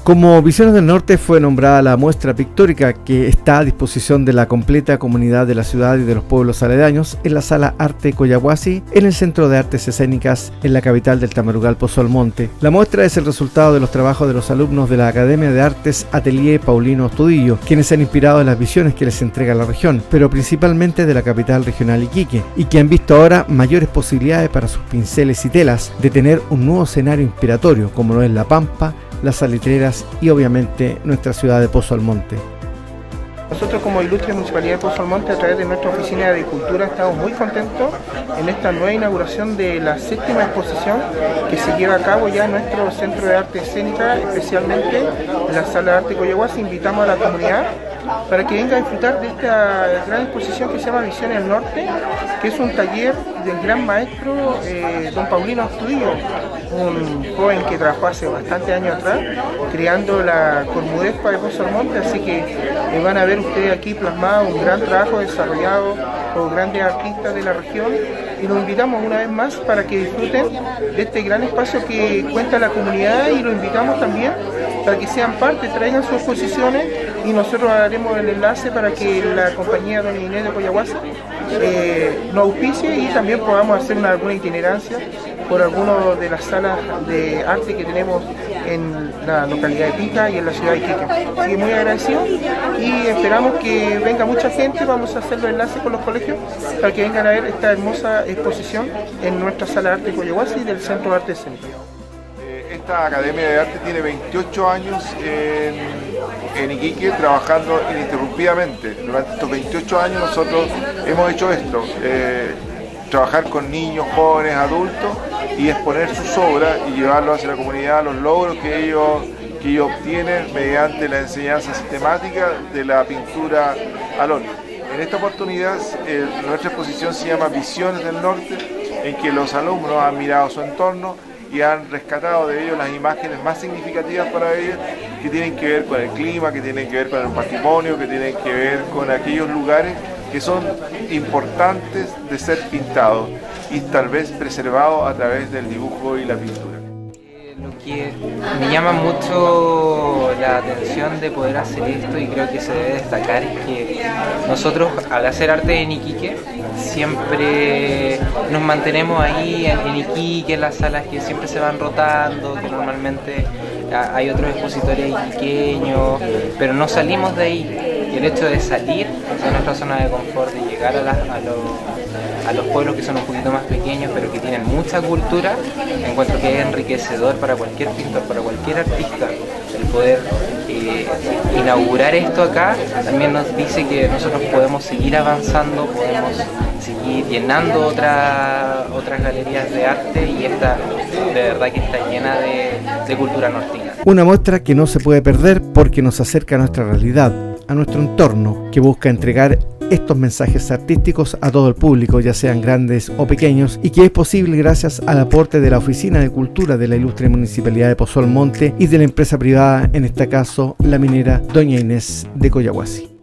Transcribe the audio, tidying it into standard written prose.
Como Visiones del Norte fue nombrada la muestra pictórica que está a disposición de la completa comunidad de la ciudad y de los pueblos aledaños en la Sala Arte Collahuasi, en el Centro de Artes Escénicas en la capital del Tamarugal, Pozo Almonte. La muestra es el resultado de los trabajos de los alumnos de la Academia de Artes Atelier Paulino Astudillo, quienes se han inspirado en las visiones que les entrega la región, pero principalmente de la capital regional Iquique, y que han visto ahora mayores posibilidades para sus pinceles y telas de tener un nuevo escenario inspiratorio, como lo es La Pampa, las salitreras y obviamente nuestra ciudad de Pozo Almonte. Nosotros como Ilustre Municipalidad de Pozo Almonte, a través de nuestra Oficina de Agricultura, estamos muy contentos en esta nueva inauguración de la 7ª exposición que se lleva a cabo ya en nuestro Centro de Arte Escénica, especialmente en la Sala de Arte Collahuasi. Invitamos a la comunidad para que venga a disfrutar de esta gran exposición que se llama Visiones del Norte, que es un taller del gran maestro don Paulino Astudillo, un joven que trabajó hace bastantes años atrás creando la Cormudespa de Pozo Almonte, así que van a ver ustedes aquí plasmado un gran trabajo desarrollado por grandes artistas de la región, y los invitamos una vez más para que disfruten de este gran espacio que cuenta la comunidad, y los invitamos también para que sean parte, traigan sus exposiciones, y nosotros haremos el enlace para que la compañía Doña Inés de Collahuasi nos auspicie y también podamos hacer alguna itinerancia por algunas de las salas de arte que tenemos en la localidad de Pica y en la ciudad de Iquique. Así que muy agradecido y esperamos que venga mucha gente. Vamos a hacer los enlaces con los colegios para que vengan a ver esta hermosa exposición en nuestra sala de arte de Collahuasi del Centro de Arte Escénica. Esta Academia de Arte tiene 28 años en Iquique trabajando ininterrumpidamente. Durante estos 28 años nosotros hemos hecho esto, trabajar con niños, jóvenes, adultos y exponer sus obras y llevarlos hacia la comunidad, los logros que ellos obtienen mediante la enseñanza sistemática de la pintura al óleo. En esta oportunidad nuestra exposición se llama Visiones del Norte, en que los alumnos han mirado su entorno y han rescatado de ellos las imágenes más significativas para ellos, que tienen que ver con el clima, que tienen que ver con el patrimonio, que tienen que ver con aquellos lugares que son importantes de ser pintados y tal vez preservados a través del dibujo y la pintura. Lo que me llama mucho la atención de poder hacer esto, y creo que se debe destacar, es que nosotros al hacer arte en Iquique siempre nos mantenemos ahí en Iquique, en las salas que siempre se van rotando, que normalmente hay otros expositores iquiqueños, pero no salimos de ahí. Y el hecho de salir de nuestra zona de confort, de llegar a los pueblos que son un poquito más pequeños pero que tienen mucha cultura, encuentro que es enriquecedor para cualquier pintor, para cualquier artista. El poder inaugurar esto acá también nos dice que nosotros podemos seguir avanzando, podemos seguir llenando otras galerías de arte, y esta de verdad que está llena de cultura nortina. Una muestra que no se puede perder porque nos acerca a nuestra realidad, a nuestro entorno, que busca entregar estos mensajes artísticos a todo el público, ya sean grandes o pequeños, y que es posible gracias al aporte de la Oficina de Cultura de la Ilustre Municipalidad de Pozo Almonte y de la empresa privada, en este caso la minera Doña Inés de Collahuasi.